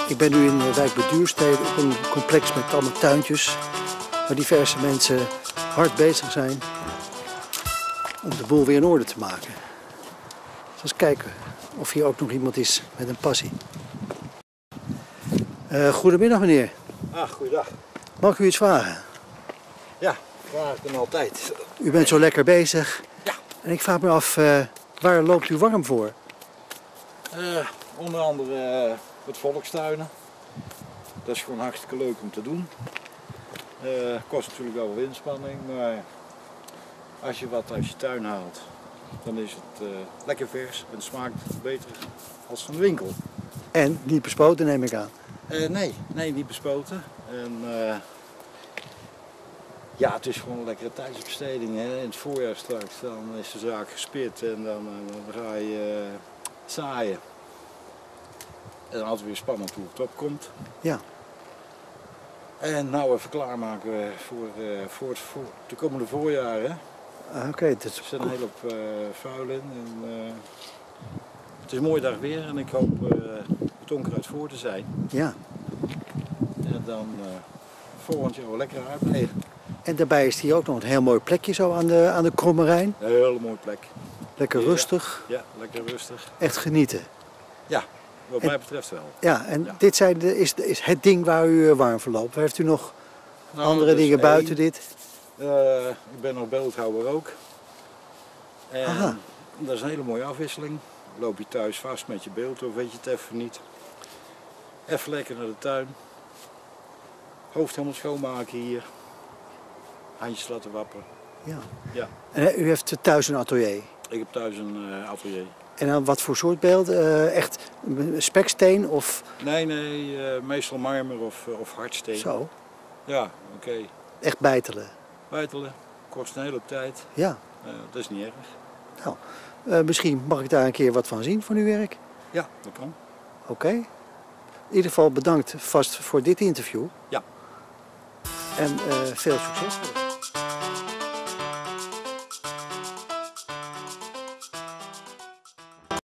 Ik ben nu in wijk Beduurstede op een complex met allemaal tuintjes waar diverse mensen hard bezig zijn om de boel weer in orde te maken. Dus eens kijken of hier ook nog iemand is met een passie. Goedemiddag meneer. Goeiedag. Mag ik u iets vragen? Ja, vraag ik dan altijd. U bent zo lekker bezig. Ja. En ik vraag me af, waar loopt u warm voor? Onder andere het volkstuinen. Dat is gewoon hartstikke leuk om te doen. Kost natuurlijk wel wat inspanning, maar als je wat uit je tuin haalt, dan is het lekker vers en smaakt beter als van de winkel. En niet bespoten neem ik aan. Nee, niet bespoten. En, ja, het is gewoon een lekkere tijdsbesteding. Hè. In het voorjaar straks dan is de zaak gespit en dan ga je zaaien. En altijd weer spannend hoe het opkomt. Ja. En nou even klaarmaken voor de komende voorjaren. Oké, Er zit een hele hoop vuil in. En, het is een mooie dag weer en ik hoop het onkruid voor te zijn. Ja. En dan volgend jaar wel lekker uitblijven. En daarbij is hier ook nog een heel mooi plekje zo aan de Kromme Rijn. Een hele mooie plek. Lekker rustig. Ja, lekker rustig. Echt genieten. Ja, wat mij betreft wel. Ja, en Ja. dit is het ding waar u warm voor loopt. Heeft u nog andere dingen buiten dit? Ik ben nog beeldhouwer ook. En Aha. dat is een hele mooie afwisseling. Loop je thuis vast met je beeld of weet je het even niet. Even lekker naar de tuin. Hoofd helemaal schoonmaken hier. Handjes laten wapperen. Ja. Ja. En u heeft thuis een atelier. Ik heb thuis een atelier. En dan wat voor soort beeld? Echt speksteen of Nee, meestal marmer of hardsteen. zo? Ja, oké. Echt bijtelen? Bijtelen, kost een hele hoop tijd. Ja. Dat is niet erg. Nou, misschien mag ik daar een keer wat van zien van uw werk? Ja, dat kan. Oké. In ieder geval bedankt vast voor dit interview. Ja. En veel succes.